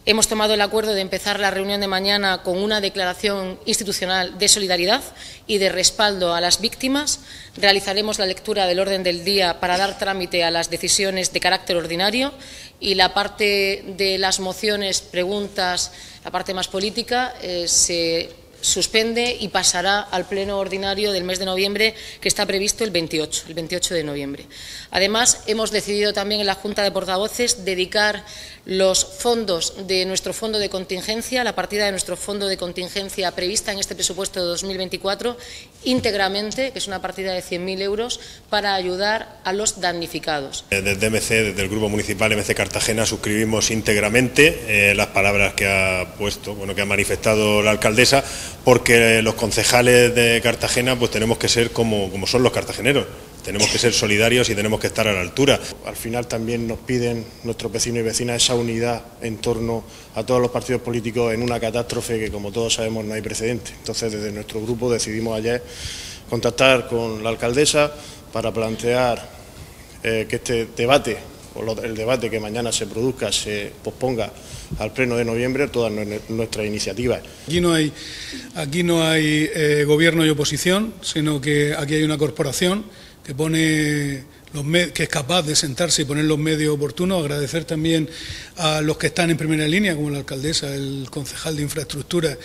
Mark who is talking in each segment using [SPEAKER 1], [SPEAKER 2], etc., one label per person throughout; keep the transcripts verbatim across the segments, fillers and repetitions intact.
[SPEAKER 1] Hemos tomado el acuerdo de empezar la reunión de mañana con una declaración institucional de solidaridad y de respaldo a las víctimas. Realizaremos la lectura del orden del día para dar trámite a las decisiones de carácter ordinario y la parte de las mociones, preguntas, la parte más política, eh, se suspende y pasará al pleno ordinario del mes de noviembre, que está previsto el veintiocho, el veintiocho de noviembre. Además, hemos decidido también en la Junta de Portavoces dedicar los fondos de nuestro fondo de contingencia, la partida de nuestro fondo de contingencia prevista en este presupuesto de dos mil veinticuatro, íntegramente, que es una partida de cien mil euros, para ayudar a los damnificados.
[SPEAKER 2] Desde M C, desde el Grupo Municipal M C Cartagena, suscribimos íntegramente eh, las palabras que ha puesto, bueno, que ha manifestado la alcaldesa, porque los concejales de Cartagena pues tenemos que ser como, como son los cartageneros. Tenemos que ser solidarios y tenemos que estar a la altura.
[SPEAKER 3] Al final también nos piden nuestros vecinos y vecinas esa unidad en torno a todos los partidos políticos en una catástrofe que, como todos sabemos, no hay precedente. Entonces, desde nuestro grupo decidimos ayer contactar con la alcaldesa para plantear eh, que este debate, o lo, el debate que mañana se produzca, se posponga al pleno de noviembre, todas nuestras iniciativas.
[SPEAKER 4] Aquí no hay, aquí no hay eh, gobierno y oposición, sino que aquí hay una corporación que pone los que es capaz de sentarse y poner los medios oportunos. Agradecer también a los que están en primera línea, como la alcaldesa, el concejal de infraestructura,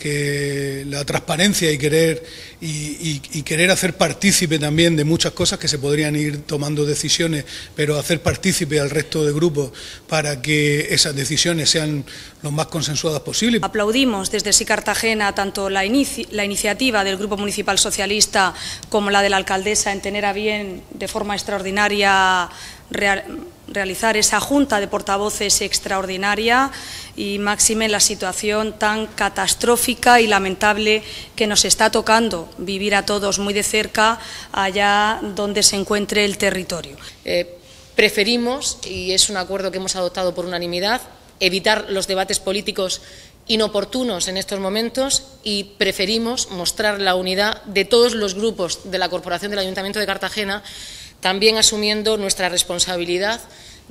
[SPEAKER 4] que la transparencia y querer y, y, y querer hacer partícipe también de muchas cosas que se podrían ir tomando decisiones, pero hacer partícipe al resto de grupos para que esas decisiones sean lo más consensuadas posible.
[SPEAKER 5] Aplaudimos desde Sí Cartagena tanto la, inici la iniciativa del Grupo Municipal Socialista como la de la alcaldesa en tener a bien de forma extraordinaria real realizar esa junta de portavoces extraordinaria y máxime la situación tan catastrófica y lamentable que nos está tocando vivir a todos muy de cerca allá donde se encuentre el territorio.
[SPEAKER 1] Eh, preferimos, y es un acuerdo que hemos adoptado por unanimidad, evitar los debates políticos inoportunos en estos momentos y preferimos mostrar la unidad de todos los grupos de la Corporación del Ayuntamiento de Cartagena, también asumiendo nuestra responsabilidad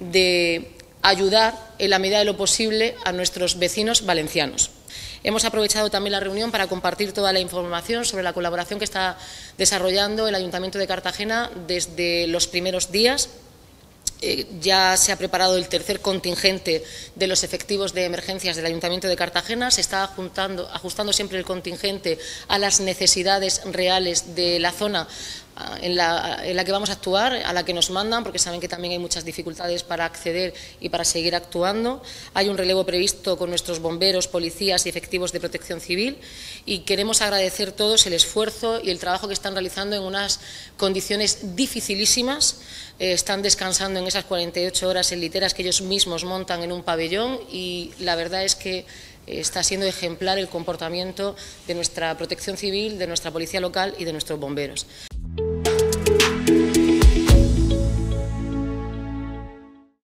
[SPEAKER 1] de ayudar en la medida de lo posible a nuestros vecinos valencianos. Hemos aprovechado también la reunión para compartir toda la información sobre la colaboración que está desarrollando el Ayuntamiento de Cartagena desde los primeros días. Eh, ya se ha preparado el tercer contingente de los efectivos de emergencias del Ayuntamiento de Cartagena. Se está ajustando, ajustando siempre el contingente a las necesidades reales de la zona en la, en la que vamos a actuar, a la que nos mandan, porque saben que también hay muchas dificultades para acceder y para seguir actuando. Hay un relevo previsto con nuestros bomberos, policías y efectivos de protección civil y queremos agradecer todos el esfuerzo y el trabajo que están realizando en unas condiciones dificilísimas. Eh, están descansando en esas cuarenta y ocho horas en literas que ellos mismos montan en un pabellón y la verdad es que está siendo ejemplar el comportamiento de nuestra protección civil, de nuestra policía local y de nuestros bomberos.